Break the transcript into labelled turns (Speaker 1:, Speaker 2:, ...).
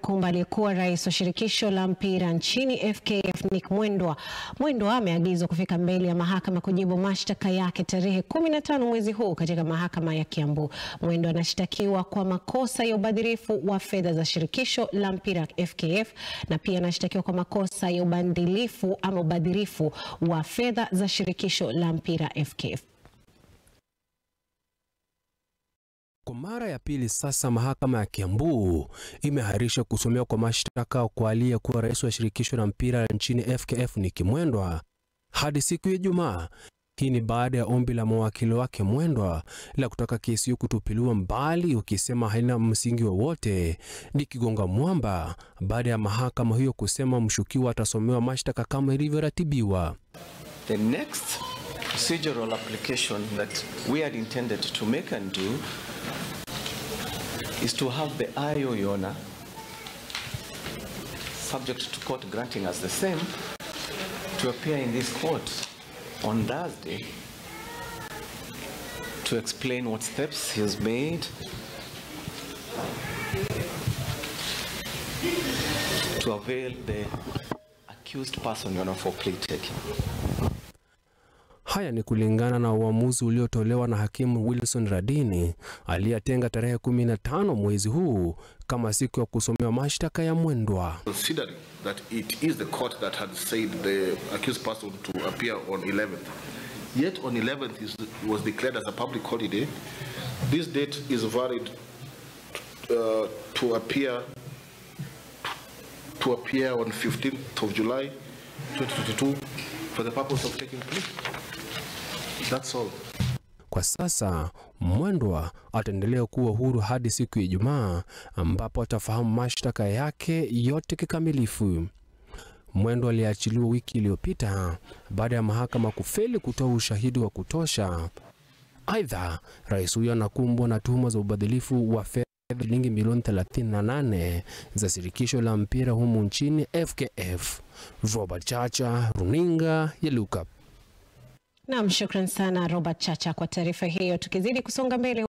Speaker 1: inamkumba aliyekuwa rais wa shirikisho la mpira nchini FKF Nick Mwedwa. Mwendwa ameagizwa kufika mbele ya mahakama kujibu mashtaka yake tarehe 15 mwezi huu katika mahakama ya Kiambu. Mwendwa anashtakiwa kwa makosa ya ubadhirifu wa fedha za shirikisho la mpira FKF na pia anashtakiwa kwa makosa ya ubadhirifu wa fedha za shirikisho la mpira FKF.
Speaker 2: Kwa mara ya pili sasa mahakama ya Kiambu imeharisha kusomewa kwa mashtaka kwa aliyekuwa rais wa shirikisho la mpira nchini FKF Nick Mwedwa hadi siku ya Ijumaa. Hii ni baada ya ombi la mawakili wake Mwendwa la kutaka kesi hiyo kutupiliwa mbali, ukisema haina msingi wowote, likigonga mwamba baada ya mahakama hiyo kusema mshukiwa atasomewa mashtaka kama ilivyoratibiwa.
Speaker 3: The next procedural application that we had intended to make and do is to have the IO Yona, subject to court granting us the same, to appear in this court on Thursday to explain what steps he has made to avail the accused person for plea taking.
Speaker 2: Haya ni kulingana na uamuzi uliotolewa na hakimu Wilson Radini aliyetenga tarehe 15 mwezi huu kama siku ya kusomewa mashtaka ya Mwendwa.
Speaker 4: Considering that it is the court that had said the accused person to appear on 11th, yet on 11th was declared as a public holiday, this date is valid to appear on 15th of July 2022 for the purpose of taking plea. That's all.
Speaker 2: Kwa sasa Mwendwa ataendelea kuwa huru hadi siku ya Ijumaa ambapo atafahamu mashtaka yake yote kikamilifu. Mwendwa aliachiliwa wiki iliyopita baada ya mahakama kufeli kutoa ushahidi wa kutosha. Aidha, rais huyo anakumbwa na tuhuma za ubadhilifu wa fedha shilingi milioni 38 za shirikisho la mpira humu nchini FKF. Robert Chacha, runinga ya Look Up.
Speaker 1: Naam, shukran sana Robert Chacha kwa taarifa hiyo. Tukizidi kusonga mbele